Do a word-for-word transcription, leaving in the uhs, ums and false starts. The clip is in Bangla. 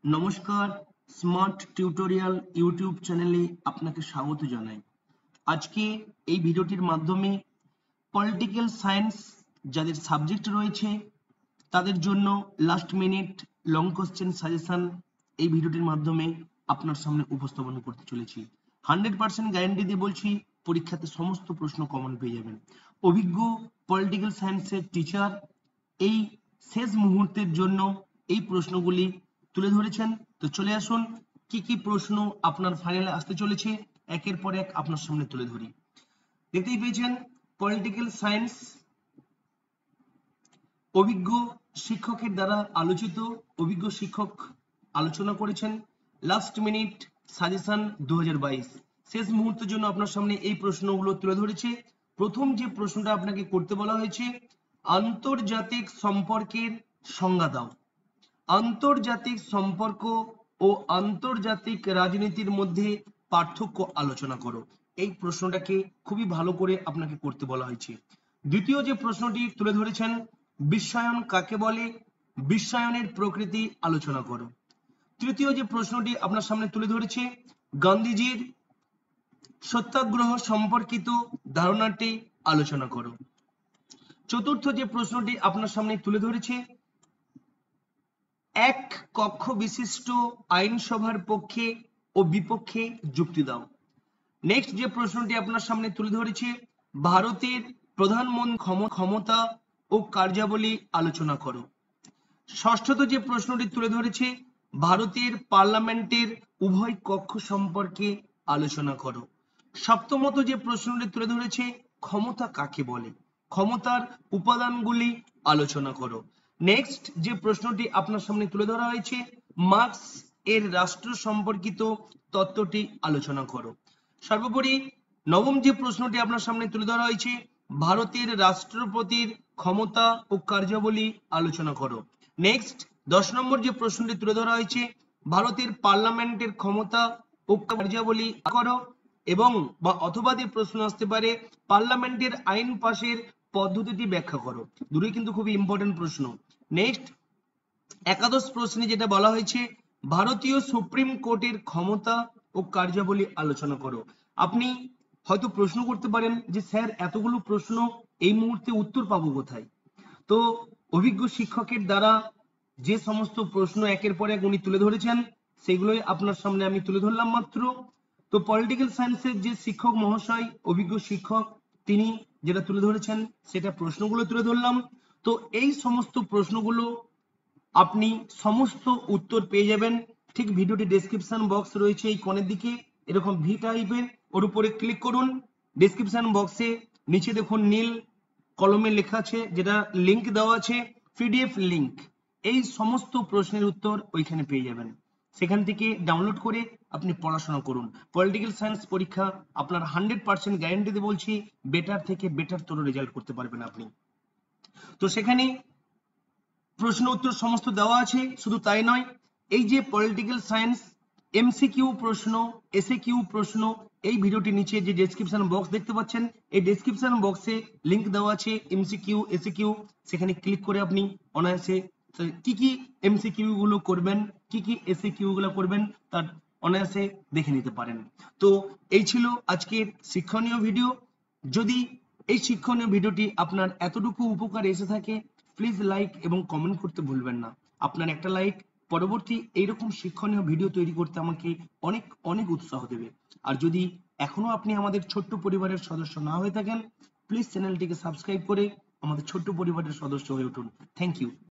নমস্কার, স্মার্ট টিউটোরিয়াল ইউটিউব চ্যানেলে আপনাকে স্বাগত জানাই। আজকে এই ভিডিওটির মাধ্যমে পলিটিক্যাল সায়েন্স যাদের সাবজেক্ট রয়েছে তাদের জন্য last minute long question suggestion এই ভিডিওটির মাধ্যমে আপনার সামনে উপস্থাপন করতে চলেছি। হান্ড্রেড পার্সেন্ট গ্যারান্টি দিয়ে বলছি, পরীক্ষাতে সমস্ত প্রশ্ন কমন পেয়ে যাবেন। অভিজ্ঞ পলিটিক্যাল সায়েন্সের টিচার এই শেষ মুহূর্তের জন্য এই প্রশ্নগুলি তুলে ধরেছেন। তো চলে আসুন, কি কি প্রশ্ন আপনার ফাইনালে আসতে চলেছে একের পর এক আপনার সামনে তুলে ধরি। দেখতেই পেয়েছেন, পলিটিক্যাল সায়েন্স অভিজ্ঞ শিক্ষকের দ্বারা আলোচিত। অভিজ্ঞ শিক্ষক আলোচনা করেছেন লাস্ট মিনিট সাজেশন দু হাজার বাইশ। শেষ মুহূর্তের জন্য আপনার সামনে এই প্রশ্নগুলো তুলে ধরেছে। প্রথম যে প্রশ্নটা আপনাকে করতে বলা হয়েছে, আন্তর্জাতিক সম্পর্কের সংজ্ঞা দাও। আন্তর্জাতিক সম্পর্ক ও আন্তর্জাতিক রাজনীতির মধ্যে পার্থক্য আলোচনা করো। এই প্রশ্নটাকে খুবই ভালো করে আপনাকে করতে বলা হয়েছে। দ্বিতীয় যে প্রশ্নটি তুলে ধরেছেন, বিশ্বায়ন কাকে বলে, বিশ্বায়নের প্রকৃতি আলোচনা করো। তৃতীয় যে প্রশ্নটি আপনার সামনে তুলে ধরেছে, গান্ধীজির সত্যাগ্রহ সম্পর্কিত ধারণাটি আলোচনা করো। চতুর্থ যে প্রশ্নটি আপনার সামনে তুলে ধরেছে, এক কক্ষ বিশিষ্ট আইনসভার পক্ষে ও বিপক্ষে যুক্তি দাও। নেক্সট যে প্রশ্নটি আপনার সামনে তুলে ধরেছে, ভারতের প্রধানমন্ত্রী ক্ষমতা ও কার্যাবলী আলোচনা করো। ষষ্ঠত যে প্রশ্নটি তুলে ধরেছে, ভারতের পার্লামেন্টের উভয় কক্ষ সম্পর্কে আলোচনা করো। সপ্তমত যে প্রশ্নটি তুলে ধরেছে, ক্ষমতা কাকে বলে, ক্ষমতার উপাদানগুলি আলোচনা করো। নেক্সট যে প্রশ্নটি আপনার সামনে তুলে ধরা হয়েছে, মার্কস এর রাষ্ট্র সম্পর্কিত তত্ত্বটি আলোচনা করো। সর্বোপরি নবম যে প্রশ্নটি আপনার সামনে তুলে ধরা হয়েছে, ভারতের রাষ্ট্রপতির ক্ষমতা ও কার্যাবলী আলোচনা করো। নেক্সট দশ নম্বর যে প্রশ্নটি তুলে ধরা হয়েছে, ভারতের পার্লামেন্টের ক্ষমতা ও কার্যাবলী করো। এবং বা অথবা যে প্রশ্ন আসতে পারে, পার্লামেন্টের আইন পাশের পদ্ধতিটি ব্যাখ্যা করো। দুটোই কিন্তু খুবই ইম্পর্টেন্ট প্রশ্ন। নেক্সট একাদশ প্রশ্নে যেটা বলা হয়েছে, ভারতীয় সুপ্রিম কোর্টের ক্ষমতা ও কার্যাবলী আলোচনা করো। আপনি হয়তো প্রশ্ন করতে পারেন যে স্যার এতগুলো প্রশ্ন এই মুহূর্তে উত্তর পাবো কোথায়? তো অভিজ্ঞ শিক্ষকের দ্বারা যে সমস্ত প্রশ্ন একের পর এক উনি তুলে ধরেছেন সেগুলোই আপনার সামনে আমি তুলে ধরলাম মাত্র। তো পলিটিক্যাল সায়েন্সের যে শিক্ষক মহাশয়, অভিজ্ঞ শিক্ষক, তিনি যেটা তুলে ধরেছেন সেটা প্রশ্নগুলো তুলে ধরলাম। তো এই সমস্ত প্রশ্নগুলো আপনি সমস্ত উত্তর পেয়ে যাবেন। ঠিক ভিডিওটি ডেসক্রিপশন বক্স রয়েছে এই কোণের দিকে, এরকম ভি টাইপের, ওর উপরে ক্লিক করুন। ডেসক্রিপশন বক্সে নিচে দেখুন নীল কলমে লেখা আছে, যেটা লিংক দেওয়া আছে, পিডিএফ লিংক। এই সমস্ত প্রশ্নের উত্তর ওইখানে পেয়ে যাবেন। সেখান থেকে ডাউনলোড করে আপনি পড়াশোনা করুন। পলিটিক্যাল সায়েন্স পরীক্ষা আপনার হান্ড্রেড পার্সেন্ট গ্যারান্টি দিয়ে বলছি, বেটার থেকে বেটার তোর রেজাল্ট করতে পারবেন আপনি। তো সেখানে প্রশ্ন উত্তর সমস্ত দেওয়া আছে। শুধু তাই নয়, এই যে পলিটিক্যাল সায়েন্স এমসিকিউ প্রশ্ন, এসএকিউ প্রশ্ন, এই ভিডিওটি নিচে যে ডেসক্রিপশন বক্স দেখতে পাচ্ছেন, এই ডেসক্রিপশন বক্সে লিংক দেওয়া আছে এমসিকিউ এসএকিউ। সেখানে ক্লিক করে আপনি অনায়াসে কি কি এমসিকিউ গুলো করবেন, কি কি এসএকিউ গুলো করবেন তার অনায়াসে দেখে নিতে পারেন। তো এই ছিল আজকের শিক্ষণীয় ভিডিও। যদি এই শিক্ষণীয় ভিডিওটি আপনার এতটুকু উপকার এসে থাকে, প্লিজ লাইক এবং কমেন্ট করতে ভুলবেন না। আপনার একটা লাইক পরবর্তী এইরকম শিক্ষণীয় ভিডিও তৈরি করতে আমাকে অনেক অনেক উৎসাহ দেবে। আর যদি এখনো আপনি আমাদের ছোট্ট পরিবারের সদস্য না হয়ে থাকেন, প্লিজ চ্যানেলটিকে সাবস্ক্রাইব করে আমাদের ছোট্ট পরিবারের সদস্য হয়ে উঠুন। Thank you.